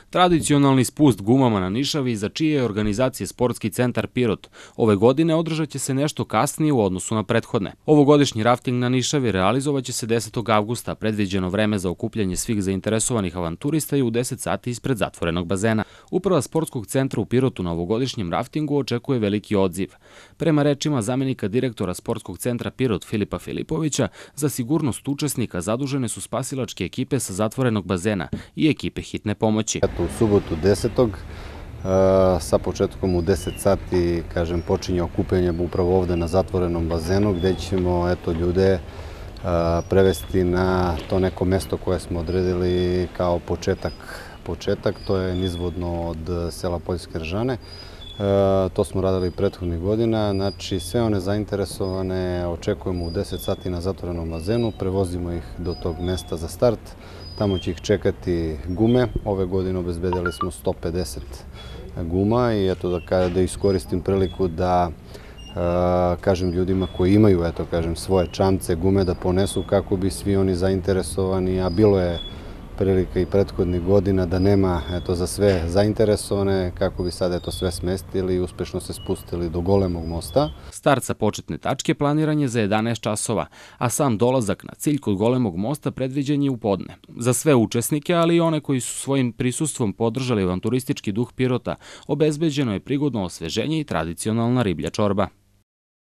Tradicionalni spust gumama na Nišavi za čije je organizacije Sportski centar Pirot ove godine održat će se nešto kasnije u odnosu na prethodne. Ovogodišnji rafting na Nišavi realizovaće se 10. avgusta, predviđeno vreme za okupljanje svih zainteresovanih avanturista je u 10 sati ispred zatvorenog bazena. Uprava Sportskog centra u Pirotu na ovogodišnjem raftingu očekuje veliki odziv. Prema rečima zamenika direktora Sportskog centra Pirot Filipa Filipovića, za sigurnost učesnika zadužene su spasilačke ekipe sa zatvorenog bazena i ekipe hitne pomoći. U subotu 10. sa početkom u 10 sati, počinje okupljanje upravo ovde na zatvorenom bazenu gde ćemo ljude prevesti na to neko mesto koje smo odredili kao početak, to je nizvodno od sela Poljske Ržane. To smo radili prethodnih godina, znači sve one zainteresovane očekujemo u 10 sati na zatvorenom bazenu, prevozimo ih do tog mesta za start, tamo će ih čekati gume, ove godine obezbedili smo 150 guma i da iskoristim priliku da kažem ljudima koji imaju svoje čamce, gume da ponesu kako bi svi oni zainteresovani, a bilo je prilika i prethodnih godina da nema za sve zainteresovane, kako bi sad sve smestili i uspešno se spustili do Golemog mosta. Start sa početne tačke planiran je za 11 časova, a sam dolazak na cilj kod Golemog mosta predviđen je u podne. Za sve učesnike, ali i one koji su svojim prisustvom podržali avanturistički duh Pirota, obezbeđeno je prigodno osveženje i tradicionalna riblja čorba.